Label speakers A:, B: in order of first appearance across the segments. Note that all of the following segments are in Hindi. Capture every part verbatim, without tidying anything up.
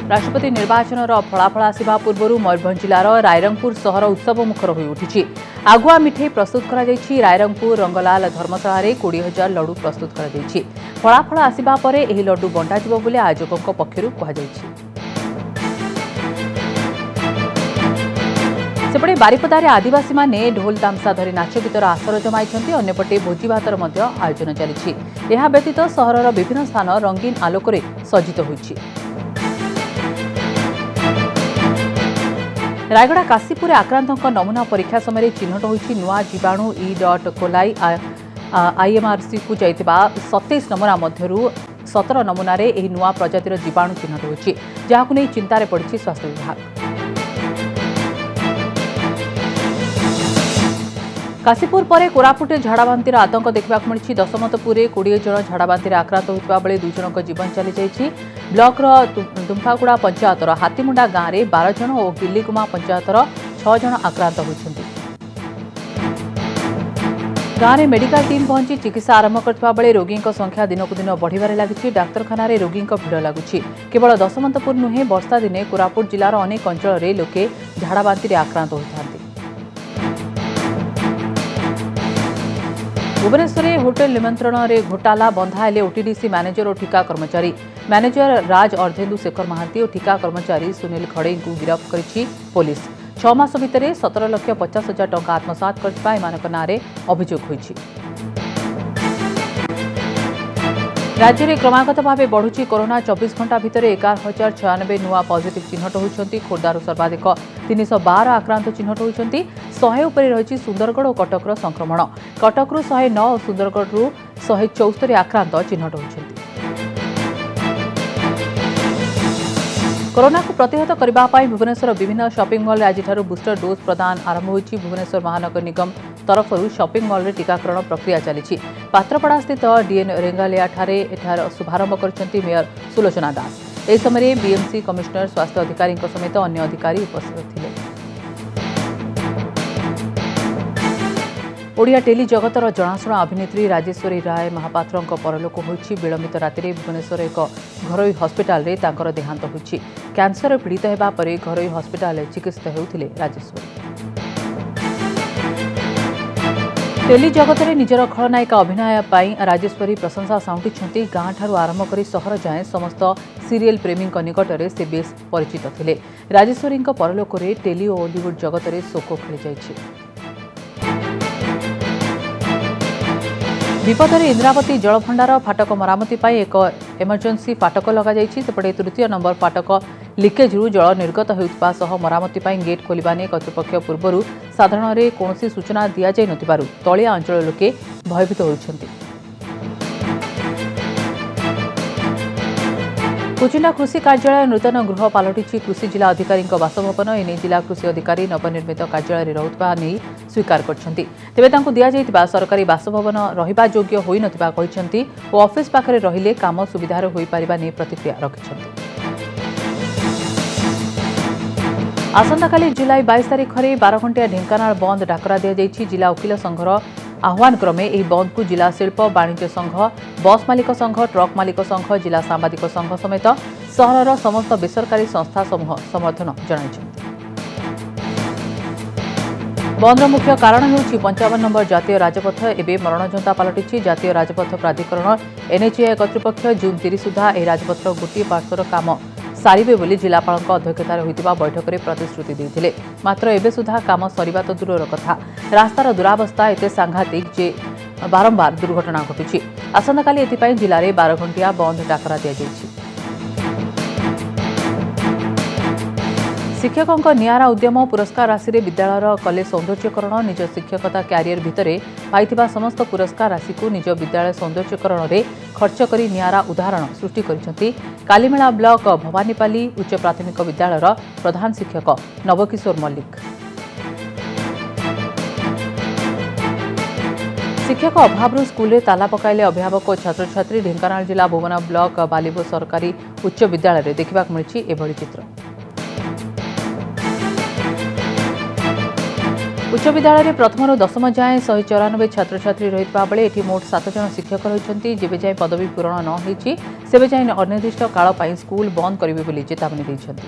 A: राष्ट्रपति निर्वाचन फलाफल आसवा पूर्व मयूरभंज जिलार रायरंगपुर सहर उत्सव मुखर हो उठी। आगुआ मिठे प्रस्तुत कर रायरंगपुर रंगलाल धर्मशाला कोड़े हजार लड्डू प्रस्तुत कर फलाफल आसवा पर यह लड्डू बंटाଯିବ ବୋଲି आयोजकों पक्षर कहुଯାଇଛି। सेपटे बारिपदारे आदिवासी माने ढोल तामसा धरी नाच गीतर आसर जमाई अंपटे भोजी भातर आयोजन चली। यह व्यतीत सहरर विभिन्न स्थान रंगीन आलोक सज्जित होइछि। रायगड़ा काशीपुर आक्रांतों नमूना परीक्षा समय चिन्हट होइछि नुआ जीवाणु इ डट कोलाई आईएमआरसी को जाइतिबा सत्ताईस नमूना मध्यरु सत्रह नमूना रे एही नुआ प्रजातिर जीवाणु चिन्हट होइछि, जाहाकु नै चिंतारे पड़िछि स्वास्थ्य विभाग। काशीपुर पर कोरापुटे झाड़ाबांतिर आतंक देखा मिली। दशमतपुर कोड़े जन झाड़ाबांतिर आक्रांत होता बेले दुई जन जीवन चली जाइए। ब्लॉकर दुम्फागुड़ा पंचायतर हाथीमुंडा गांव में बारह जन और गिल्लीगुमा पंचायतर छह जन आक्रांत होती। गांव में मेडिकल टीम पहुंची चिकित्सा आरंभ करथिबा बेले रोगी संख्या दिनक दिन बढ़िबारे लागिछि। डाक्तरखाना रे रोगी भिड़ लगुछि। केवल दशमतपुर नुहे वर्षा दिने कोरापुट जिलार अनेक अंचल में लोके झाड़ाबांतिर आक्रांत होता। भुवनेश्वर होटेल निमंत्रण में घोटाला बंधाइले ओटीडीसी मैनेजर और ठिका कर्मचारी। मैनेजर राज अर्धेन्दु शेखर महांती और ठिका कर्मचारी सुनील खड़े को गिरफ्त करिछि पुलिस। छह मास भितर सतर लक्ष पचास हजार टंका आत्मसात करथिबा एमानक नारे अभियोग होइछि। राज्य में क्रमागत भाव बढ़ुची कोरोना। चौबीस घंटा भितर एगार हजार छयानबे नुआ पॉजिटिव चिन्हट होती। खोर्धार सर्वाधिक तीन सौ बार आक्रांत चिन्हट होती। शहे उपरे रही सुंदरगढ़ और कटकर संक्रमण। कटकू शहे नौ और सुंदरगढ़ शहे चौस्तरी आक्रांत चिन्हट होती। कोरोना को प्रतिहत करने भुवनेश्वर विभिन्न शॉपिंग मॉल आज बूस्टर डोज प्रदान आरंभ होइछि। भुवनेश्वर महानगर निगम तरफ शॉपिंग मॉल टीकाकरण प्रक्रिया चली। पात्रपड़ा स्थित डीएन रेंगालिया ठारे एठार शुभारंभ करछन्ती मेयर सुलोचना दास। एही समय बीएमसी कमिश्नर स्वास्थ्य अधिकारी समेत अन्य अधिकारी उपस्थित थिले। ओडिया टेली जगतर जनाशुना अभिनेत्री राजेश्वरी राय महापात्र परलोक होइछि। विलंबित राति भुवनेश्वर एक घरोई हस्पिटाल रे तांकर देहांत होइछि। कैंसर पीड़ित हेबा परे घरोई हस्पिटाल चिकित्सित हेउथिले राजेश्वरी। टेली जगत में निजर खलनायिका अभिनय पाई राजेश्वरी प्रशंसा साउंटिछन्ती। गाँ ठारू आरंभ करी सहर जाए समस्त सीरियल प्रेमी निकट में से बेस परिचित थिले। राजेश्वरी परलोक रे टेली और हॉलीवुड जगत में शोक खेली जाइछि। विपदर इंद्रावती जलभंडार फाटक मरामती पाई एक एमरजेंसी फाटक लगा जाइछि। सेपटे तृतीय नंबर फाटक लिकेज रु जल निर्गत होउतबा सह मरामती पाई गेट खोलिबा ने कर्तृपक्ष पूर्वरु साधारण रे कोनोसी सूचना दिया जाय नथिबारु तळिया अंचल लोके भयभीत होउछन्ति। कुचिंडा कृषि कार्यालय नूतन गृह पलटि कृषि जिला अधिकारी बासभवन। एने जिला कृषि अधिकारी नवनिर्मित कार्यालय रहुतबा नहीं स्वीकार करछन्ति। तेबे तांकु दिया जाइतिबा सरकारी बासभवन रहिबा योग्य होई नथिबा कहिसन्ति ओ ऑफिस पाखरे रहिले काम सुविधार होई परिबा नै प्रतिक्रिया रखिसन्ति। आसंताकाली जुलाई बाईस तारिख में बारह घंटिया ढेंकानाल बंद डाकरा दिया जाइछि। जिला वकिल संघर आह्वान क्रमे यह बंद को जिला शिल्प वाणिज्य संघ, बस मालिक संघ, ट्रक मालिक संघ, जिला सांबादिक संघ समेत सहरर समस्त बेसरकारी संस्था समूह समर्थन जणाइछन्ति। बंदर मुख्य कारण होउछि पंचावन नंबर जातीय राजपथ एवं मरणजंता पलटि। जातीय राजपथ प्राधिकरण एनएचएआई कर्तृपक्ष जून तीस सुधा यह राजपथर गोटे पार्श्वर काम सारिबे बोली जिलापाल अध्यक्षतार होइतिबा बैठक में प्रतिश्रुति देइथिले। मात्र एबे सुधा काम सरिबा तो दूरर कथा रास्तार दुरावस्था एते सांघातिक जे बारंबार दुर्घटना घटुछि। आसंताकाली एथिपाई जिले में बारह घंटिया बंद डाकरा दिया जाइछि। शिक्षकों नियारा उद्यम पुरस्कार राशि विद्यालय कले सौंदर्यकरण। निज शिक्षकता क्यारियर भितरे पाइथिबा समस्त पुरस्कार राशि को निज विद्यालय सौंदर्यकरण में खर्च करी नियारा उदाहरण सृष्टि करिसेंति कालीमेला ब्लॉक भवानीपाली उच्च प्राथमिक विद्यालयर प्रधान शिक्षक नवकिशोर मल्लिक। शिक्षक अभाव स्कूल ताला पकाइले अभिभावक और छात्र छात्री। ढेंकानाल जिला भुवन ब्लॉक बालिबो सरकारी उच्च विद्यालय देखा मिली एभली चित्र। उच्च विद्यालय प्रथम रु दशम जाए शहे चौरानबे छात्र छात्री रही बेले एटी मोट सात जन शिक्षक रही जेबे जाए पदवी पूरण न होईछि सेबे जाए अनिर्दिष्ट काल पर स्कूल बंद करेंगे बोली चेतावनी देइछन्ति।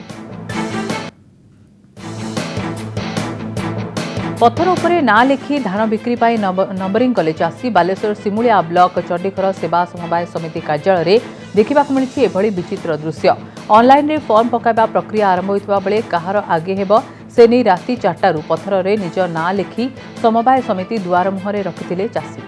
A: पत्थर उपरे ना लिखि धान बिक्री पाई नंबरिंग कले चाषी बालेश्वर सिमुलिया ब्लॉक चंडीखर सेवा समवाय समिति कार्यालय देखा मिली एभली विचित्र दृश्य। ऑनलाइन रे फॉर्म पकाइबा प्रक्रिया आरंभ होइतबा बेले कहार आगे हेब से नहीं राति चारटारू पत्थर रे निज ना लिखि समवाय समिति दुआर मुहरे रखिथिले चाषी।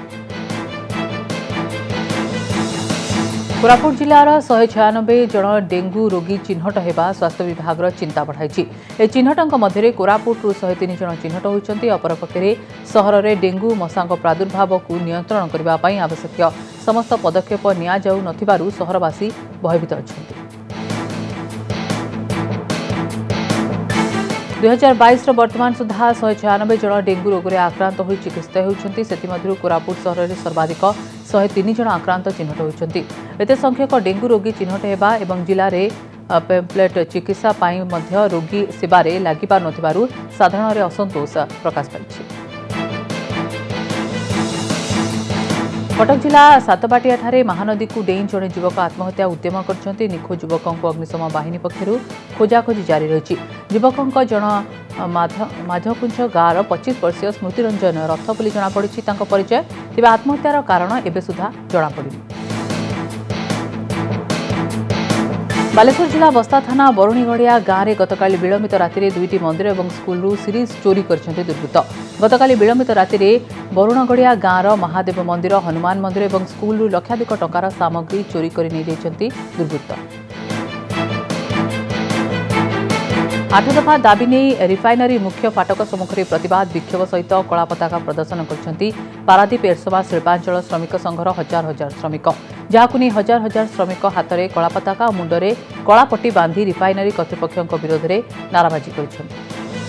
A: कोरापुट जिलार शहे छयानबे जन डेंगू रोगी चिन्हट होगा स्वास्थ्य विभाग चिंता बढ़ाई। ए चिन्हटों मध्य कोरापुटू शहे तीन जन चिन्हट होती अपरपक्षे सहर में डेंगू मशांग प्रादुर्भाव को नियंत्रण करने आवश्यक समस्त पदक्षेप नियाजाऊ नथिबारु सहरवासी भयभीत अछंती। दुई हजार बैस वर्तमान सुधा शहे छयानबे जन डेंगू रोग में आक्रांत हो चिकित्सित होती से कोरापुट सहर में सर्वाधिक शहे तीन जन आक्रांत चिन्हट होती। एते संख्यक डेंगू रोगी चिन्हट होगा और जिले में पेम्पलेट चिकित्सा पाई मध्य रोगी सेवारे लागि पार नथिबारु साधारण रे असंतोष प्रकाश पाइछि। कटक जिला सातबाटिया ठारे महानदी को डेई जड़े युवक आत्महत्या उद्यम करछन्ति। निखोज युवकों अग्निशम बाहिनी पक्षरु खोजाखोजी जारी रही। युवकों जन माझकुंज गाँवर पच्चीस वर्षीय स्मृतिरंजन रथ बोली जमापड़ी परिचय तेज आत्महत्यार कारण एबे सुधा जमापड़ी। बालेश्वर जिला बस्ता थाना बरुणीगढ़िया गाँव में गतकाली विलंबित राति दुईटी मंदिर और स्कूल सीरीज चोरी करछन्ति दुर्बृत्त। गतकाली विलंबित राति बरुणगढ़िया गाँवर महादेव मंदिर हनुमान मंदिर और स्कूल लक्षाधिक टंकार सामग्री चोरी कर नहीं जाइछन्ति दुर्बृत्त। आठ दफा दाबी नहीं रिफाइनरी मुख्य फाटक सम्मुखें प्रतिवाद विक्षोभ सहित कला पताका प्रदर्शन करछन्ति पारादीप एरसमा शिल्पांचल श्रमिक संघर हजार हजार श्रमिक जहां नहीं हजार हजार श्रमिक हाथ में कला पताका और मुंडरे कलापट्टी बांधि रिफाइनरी कर्तृपक्षों विरोध में नाराबाजी करछन्ति।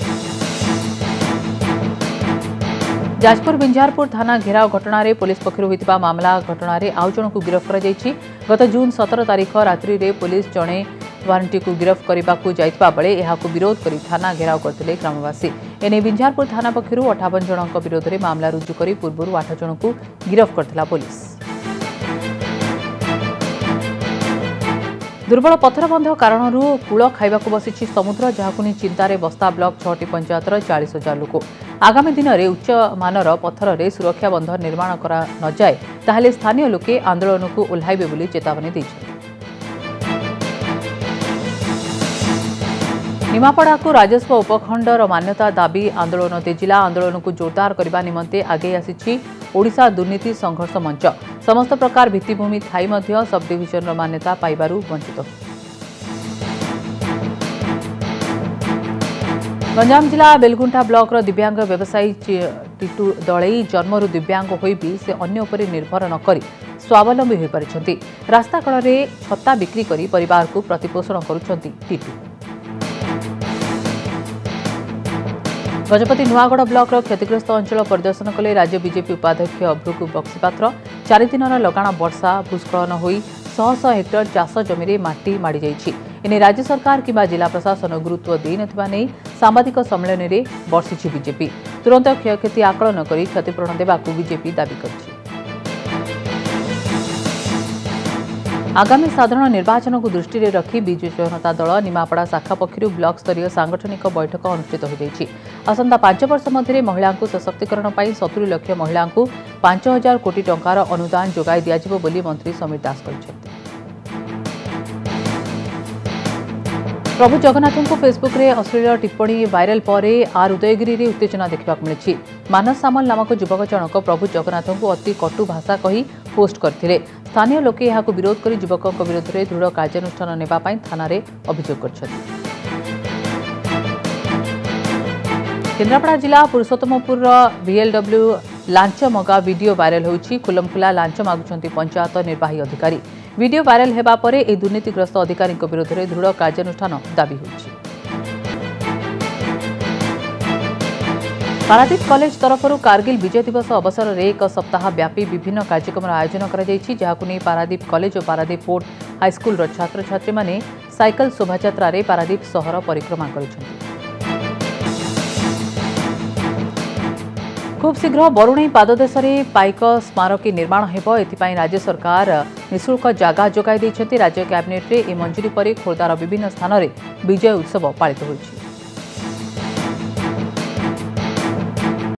A: जाजपुर बिंझारपुर थाना घेराव घटना पुलिस पक्षर होता मामला घटना आउ जन को गिरफ्त कर गत जून सतर तारीख रात्रि रे पुलिस जड़े वारंटी को गिरफ्त करने को जाइतबा बेले यहां विरोध कर थाना घेराव करते ग्रामवासी। एने बिंझारपुर थाना पक्षर अठावन जन विरोध में मामला रुजु कर पूर्व आठ जन को गिरफ्त करथिला पुलिस। दुर्बल पत्थरबंध कारण कूल खाइबाकू बसी समुद्र जहां चिंतार बस्ता ब्लॉक छटी पंचायतर चालीस हजार लोक। आगामी दिन में उच्च मानर पत्थर रे सुरक्षा बंध निर्माण करा न जाए ताहले स्थानीय लोके आंदोलन को ओह्लाइबे बोली चेतावनी दैछन्ति। निमापड़ा को राजस्व उपखंडर मान्यता दाबी आंदोलन तेजिला। आंदोलन को जोरदार करने निमंते आगे आसी ओडिशा दुर्नीति संघर्ष मंच। समस्त प्रकार भित्तिभूमि थाई मध्य सब डिविजन मान्यता पाइबारु वंचित। गंजाम जिला बेलगुंठा ब्लॉक दिव्यांग व्यवसायी टीटू दलई जन्मरू दिव्यांग होई भी से अन्य उपरे निर्भर न करी स्वावलंबी हो पारिछन्ति। रास्ता कड़ में छत्ता बिक्री करी परिवार को प्रतिपोषण करुछन्ति टीटू। गजपति नुआगढ़ ब्लॉक क्षतिग्रस्त अंचल परिदर्शन कले राज्य बीजेपी उपाध्यक्ष भृगु बक्सीपात्र। चार दिन लगाण वर्षा भूस्खलन होई शह शह हेक्टर चाष जमी माटी माड़ी जाइछि। एने राज्य सरकार किंबा जिला प्रशासन गुरुत्व देई नथिबा नै सांबादिक सम्मेलन में बर्षिछि बीजेपी। तुरंत क्षयक्षति आकलन करी क्षतिपूरण देबाकू बीजेपी दाबी करछि। आगामी साधारण निर्वाचन को दृष्टि में रखी विजु जनता दल निमापड़ा शाखा पक्षर ब्लॉक स्तरीय सांगठनिक बैठक अनुष्ठित हो जाइछि। आसंता पांच वर्ष मध्य महिला सशक्तिकरण पर सत्तरी लाख महिला पांच हजार कोटी टंकार अनुदान जोगाई दियाजिबो बोली मंत्री समीर दास कहते। प्रभु जगन्नाथ को फेसबुक रे अश्लील टिप्पणी वायरल पर आर उदयगिरी रे उत्तेजना देखा मिली। मानस सामल नामक युवक जनक प्रभु जगन्नाथ को अति कटु भाषा कही पोस्ट करथिले। स्थानीय लोके यहां विरोध कर युवकों विरोध में दृढ़ कार्यानुष्ठान नेबा पई थाना रे अभियोग करछथि। केन्द्रापड़ा जिला पुरुषोत्तमपुर बीएलडब्ल्यू लांच मगा वीडियो वायरल होछि। खुलमखुला लांच मागुछन्ति पंचायत निर्वाही अधिकारी। वीडियो वायरल हेबा परे ए दुर्नीतिग्रस्त अधिकारी विरोध में दृढ़ कार्यानुष्ठान दाबी होछि। पारादीप कॉलेज तरफରୁ कारगिल विजय दिवस अवसर में एक सप्ताह व्यापी विभिन्न कार्यक्रम आयोजन कराଯାଇଛି। जहाकु नै पारादीप कॉलेज और पारादीप फोर्ट हाईस्कूल छात्र छात्री माने साइकल शोभायात्रा रे पारादीप सहर परिक्रमा करिसेंति। खूब शीघ्र बरुणेई पाददेशरे पाइक स्मारकी निर्माण हेबो एथिपाई राज्य सरकार निःशुल्क जागा जोगाई दैछन्ति। राज्य कैबिनेट रे ए मंजूरी परे खोर्धार विभिन्न स्थान रे विजय उत्सव पालित होइछि।